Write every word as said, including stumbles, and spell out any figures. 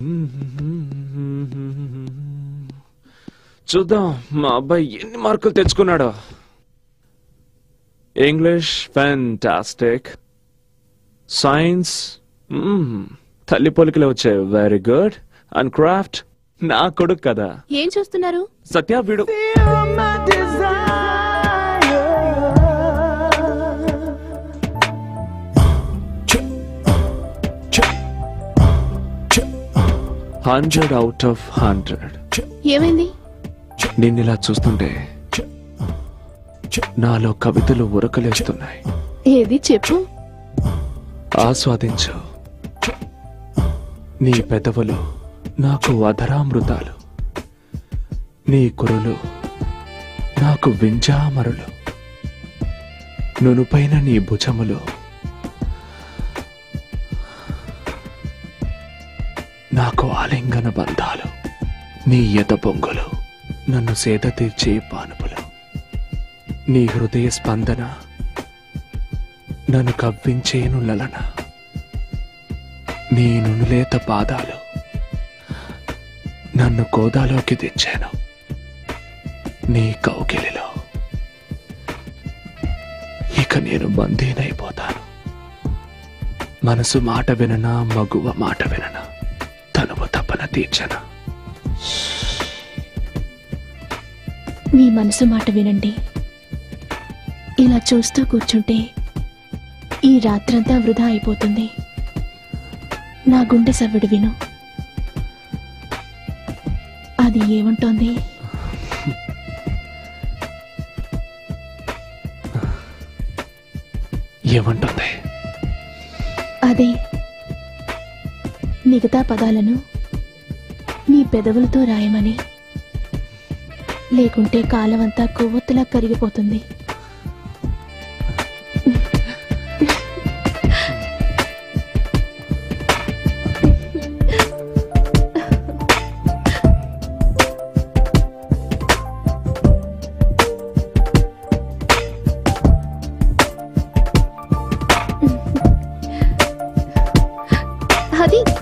చూద్దాం మా అబ్బాయి ఎన్ని మార్కులు తెచ్చుకున్నాడో. ఇంగ్లీష్ ఫ్యాంటాస్టిక్, సైన్స్ తల్లి పొలికలు వచ్చాయి, వెరీ గుడ్. అండ్ క్రాఫ్ట్ నా కొడుకు కదా. ఏం చూస్తున్నారు? సత్య వీడు హండ్రెడ్ అవుట్ ఆఫ్ హండ్రెడ్. ఏమైంది? నిన్నిలా చూస్తుంటే నాలో కవితలు ఉరకలేస్తున్నాయి. ఏది చెప్పు. ఆస్వాదించు. నీ పెదవులు నాకు వధరామృతాలు, నీ కురులు నాకు వింజామరులు, నునుపైన నీ భుజములు నాకు ఆలింగన బంధాలు, నీ ఎద పొంగులు నన్ను సేద తీర్చే పానుపులు, నీ హృదయ స్పందన నన్ను కవ్వించేను లలన, నీ నునులేత పాదాలు నన్ను కోదాలోకి తెచ్చాను, నీ కౌగిలిలో ఇక నేను బందీనైపోతాను. మనసు మాట విననా, మగువ మాట విననా, తనువు తపన తీర్చనా. మీ మనసు మాట వినండి. ఇలా చూస్తూ కూర్చుంటే ఈ రాత్రంతా వృధా అయిపోతుంది. నా గుండె సవ్విడి విను. అది ఏమంటోంది? ఏమంటుంది? అదే మిగతా పదాలను నీ పెదవులతో రాయమని. లేకుంటే కాలమంతా కొవ్వొత్తులా కరిగిపోతుంది. అది